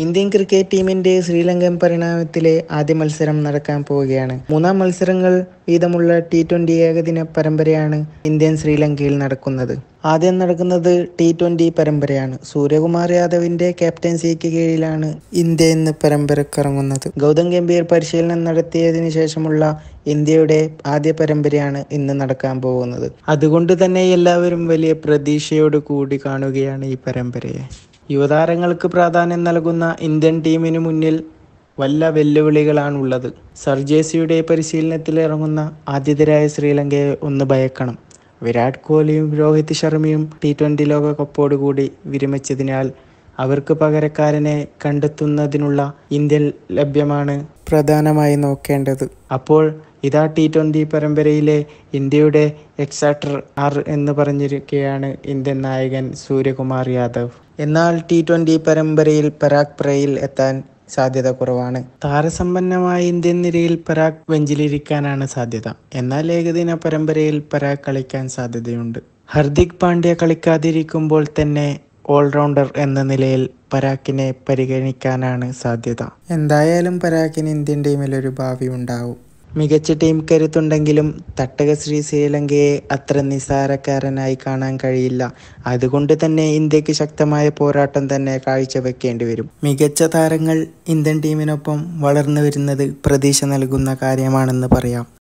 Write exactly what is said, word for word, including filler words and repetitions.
Indian cricket ടീമിന്റെ ശ്രീലങ്കൻ പരിണാമത്തിലെ ആദ്യ മത്സരം നടക്കാൻ പോവുകയാണ്. മൂന്നാം മത്സരങ്ങൾ വീതമുള്ള ടി ട്വന്റി ഏകദിന പരമ്പരയാണ് ഇന്ത്യൻ ശ്രീലങ്കയിൽ നടക്കുന്നത്. ആദ്യം നടക്കുന്നത് ടി ട്വന്റി പരമ്പരയാണ്. സൂര്യകുമാർ യാദവിന്റെ ക്യാപ്റ്റൻസിക്ക് കീഴിലാണ് ഇന്ത്യ ഇന്ന് പരമ്പരക്കിറങ്ങുന്നത്. ഗൗതം ഗംഭീർ പരിശീലനം നടത്തിയതിനു ശേഷമുള്ള ഇന്ത്യയുടെ ആദ്യ പരമ്പരയാണ് ഇന്ന് നടക്കാൻ പോകുന്നത്. അതുകൊണ്ട് തന്നെ എല്ലാവരും വലിയ പ്രതീക്ഷയോട് കൂടി കാണുകയാണ് ഈ പരമ്പരയെ. യുവതാരങ്ങൾക്ക് പ്രാധാന്യം നൽകുന്ന ഇന്ത്യൻ ടീമിനു മുന്നിൽ വല്ല വെല്ലുവിളികളാണുള്ളത്. സർജേസിയുടെ പരിശീലനത്തിൽ ഇറങ്ങുന്ന ആതിഥേയരായ ശ്രീലങ്കയെ ഒന്ന് ഭയക്കണം. വിരാട് കോഹ്ലിയും രോഹിത് ശർമ്മയും ടി ട്വന്റി ലോകകപ്പോടുകൂടി വിരമിച്ചതിനാൽ അവർക്ക് പകരക്കാരനെ കണ്ടെത്തുന്നതിനുള്ള ഇന്ത്യൻ ലഭ്യമാണ് പ്രധാനമായി നോക്കേണ്ടത്. അപ്പോൾ ഇതാ ടി ട്വന്റി പരമ്പരയിലെ ഇന്ത്യയുടെ എക്സാക്ടർ ആർ എന്ന് പറഞ്ഞിരിക്കുകയാണ് ഇന്ത്യൻ നായകൻ സൂര്യകുമാർ യാദവ്. എന്നാൽ ടി ട്വന്റി പരമ്പരയിൽ പരാഗ് പ്രയിൽ എത്താൻ സാധ്യത കുറവാണ്. താരസമ്പന്നമായ ഇന്ത്യൻ നിരയിൽ പരാഗ് ബെഞ്ചിലിരിക്കാനാണ് സാധ്യത. എന്നാൽ ഏകദിന പരമ്പരയിൽ പരാഗ് കളിക്കാൻ സാധ്യതയുണ്ട്. ഹർദിക് പാണ്ഡ്യ കളിക്കാതിരിക്കുമ്പോൾ തന്നെ ഓൾറൗണ്ടർ എന്ന നിലയിൽ പരാഗിനെ പരിഗണിക്കാനാണ് സാധ്യത. എന്തായാലും പരാഗിന് ഇന്ത്യൻ ടീമിൽ ഒരു ഭാവി ഉണ്ടാവും. മികച്ച ടീം കരുത്തുണ്ടെങ്കിലും തട്ടക ശ്രീ ശ്രീലങ്കയെ അത്ര നിസ്സാരക്കാരനായി കാണാൻ കഴിയില്ല. അതുകൊണ്ട് തന്നെ ഇന്ത്യക്ക് ശക്തമായ പോരാട്ടം തന്നെ കാഴ്ചവെക്കേണ്ടി വരും. മികച്ച താരങ്ങൾ ഇന്ത്യൻ ടീമിനൊപ്പം വളർന്നു വരുന്നത് പ്രതീക്ഷ നൽകുന്ന കാര്യമാണെന്ന് പറയാം.